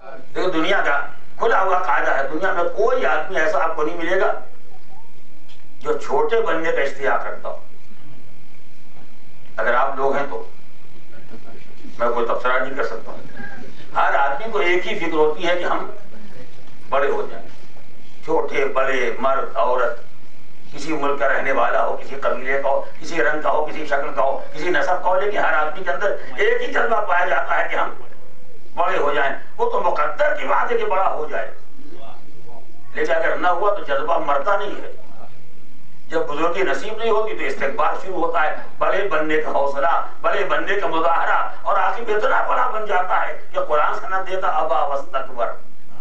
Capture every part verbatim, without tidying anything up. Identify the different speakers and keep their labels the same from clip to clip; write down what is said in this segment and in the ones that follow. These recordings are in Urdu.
Speaker 1: دیکھو دنیا کا کھلا ہوا قاعدہ ہے، دنیا میں کوئی آدمی ایسا آپ کو نہیں ملے گا جو چھوٹے بننے کا اشتہار کرتا ہو۔ اگر آپ لوگ ہیں تو میں کوئی تبصرہ نہیں کر سکتا ہوں۔ ہر آدمی کو ایک ہی فکر ہوتی ہے کہ ہم بڑے ہو جائیں، چھوٹے بڑے، مرد عورت، کسی ملک کا رہنے والا ہو، کسی قبیلے کا ہو، کسی رنگ کا ہو، کسی شکل کا ہو، کسی نسب کا ہو، لیکن ہر آدمی کے اندر ایک ہی جذبہ پایا جاتا ہے کہ ہم بڑے ہو جائیں۔ وہ تو مقدر کی بات ہے کہ بڑا ہو جائے، لیکن اگر نہ ہوا تو جذبہ مرتا نہیں ہے۔ جب بزرگی نصیب نہیں ہوتی تو استکبار شروع ہوتا ہے، بڑے بننے کا حوصلہ، بڑے بننے کا مظاہرہ، اور آخر میں اتنا بڑا بن جاتا ہے کہ قرآن سند دیتا ابا واستکبر،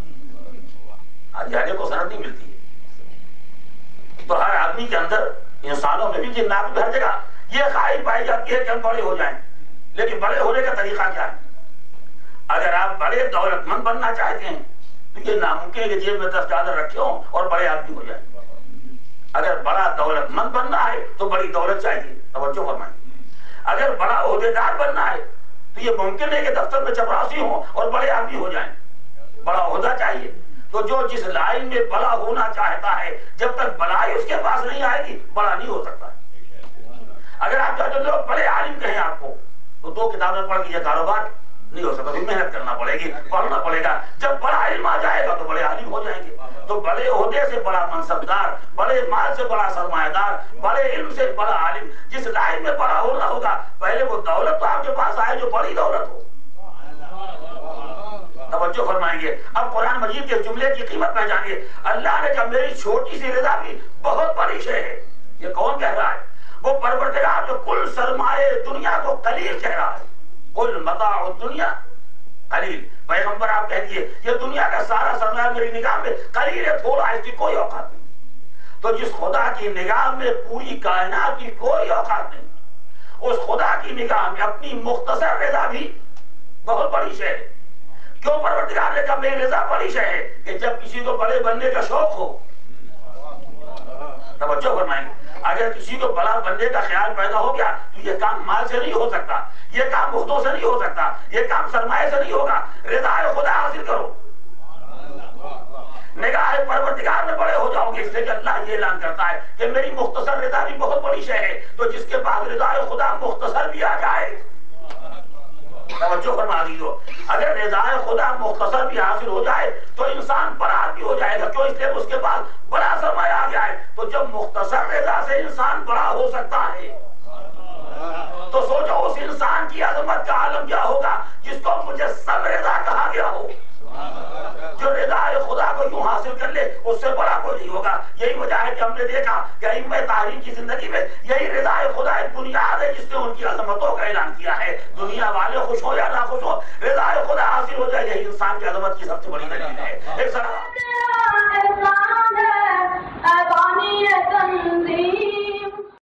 Speaker 1: جانے کو سند نہیں ملتی ہے۔ تو ہر آدمی کے اندر، انسانوں میں بھی، جنات میں، ہر جگہ یہ خواہش پائی جاتی ہے کہ ہم بڑے ہو جائیں، لیکن بڑے ہونے کا طریقہ کیا ہے؟ اگر آپ بڑے دولت مند بننا چاہتے ہیں تو یہ ناممکن ہے کہ جیب میں دس ڈالر رکھے ہوں اور بڑے آدمی ہو جائیں۔ اگر بڑا دولت مند بننا ہے تو بڑی دولت چاہیے، توجہ فرمائیں۔ اگر بڑا عہدیدار بننا ہے تو یہ ممکن ہے کہ دفتر میں چپراسی ہوں اور بڑے آدمی ہو جائیں، بڑا عہدہ چاہیے۔ تو جو جس لائن میں بڑا ہونا چاہتا ہے، جب تک بڑائی اس کے پاس نہیں آئے گی بڑا نہیں ہو سکتا۔ اگر آپ چاہتے ہو لوگ بڑے عالم کہیں آپ کو، تو دو کتابیں پڑھ کے یہ کاروبار نہیں ہو سکتا، محنت کرنا پڑے گی، پڑھنا پڑے گا۔ جب بڑا علم آ جائے گا تو بڑے عالم ہو جائیں گے۔ تو بڑے عہدے سے بڑا منصبدار، بڑے مال سے بڑا سرمایہ دار، بڑے علم سے بڑا عالم، جس لائن میں بڑا ہونا ہوگا، پہلے وہ دولت تو آپ کے پاس آئے جو بڑی دولت ہو۔ توجہ فرمائیں گے۔ اب قرآن مجید کے جملے کی قیمت پہچانیے۔ اللہ نے کہا میری چھوٹی سی رضا بھی بہت بڑی شے ہے۔ یہ کون کہہ رہا ہے؟ وہ پروردگار جو کل سرمائے دنیا کو قلیل کہہ رہا ہے۔ قل متاع الدنیا قلیل، پیغمبر آپ کہہ دیے یہ دنیا کا سارا سرمایہ میری نگاہ میں قلیل ہے، تھوڑا، اس کی کوئی اوقات نہیں۔ تو جس خدا کی نگاہ میں پوری کائنات کی کوئی اوقات نہیں، اس خدا کی نگاہ میں اپنی مختصر رضا بھی بہت بڑی شے ہے۔ کیوں پروردگار نے کہا میری رضا بڑی شے ہے؟ کہ جب کسی کو بڑے بننے کا شوق ہو، توجہ فرمائیں، اگر کسی کو بڑا بننے کا خیال پیدا ہو گیا تو یہ کام مال سے نہیں ہو سکتا، یہ کام عہدوں سے نہیں ہو سکتا، یہ کام سرمایہ سے نہیں ہوگا۔ رضا خدا حاصل کرو، نگاہ پروردگار میں بڑے ہو جاؤ گے، اس لیے کہ اللہ یہ اعلان کرتا ہے کہ میری مختصر رضا بھی بہت بڑی شے ہے۔ تو جس کے بعد رضا خدا مختصر بھی آ جائے، توجہ فرما دیجیے، اگر رضا خدا مختصر بھی حاصل ہو جائے تو انسان بڑا آدمی ہو جائے گا۔ کیوں؟ اس لیے اس کے بعد بڑا سرمایہ آ گیا ہے۔ تو جب مختصر رضا سے انسان بڑا ہو سکتا ہے تو سوچو اس انسان کی عظمت کا عالم کیا ہوگا جس کو مجسم رضا کہا گیا ہو۔ جو رضا خدا کو یوں حاصل کر لے اس سے بڑا کوئی نہیں ہوگا۔ یہی وجہ ہے کہ ہم نے دیکھا کہ ائمہ تاریخ کی زندگی میں یہی رضا خدا ایک بنیاد ہے جس نے ان کی عظمتوں کا اعلان کیا ہے۔ دنیا والے خوش ہو یا نہ خوش ہو، رضا خدا حاصل ہو جائے، یہی انسان کی عظمت کی سب سے بڑی دلیل ہے۔ ایک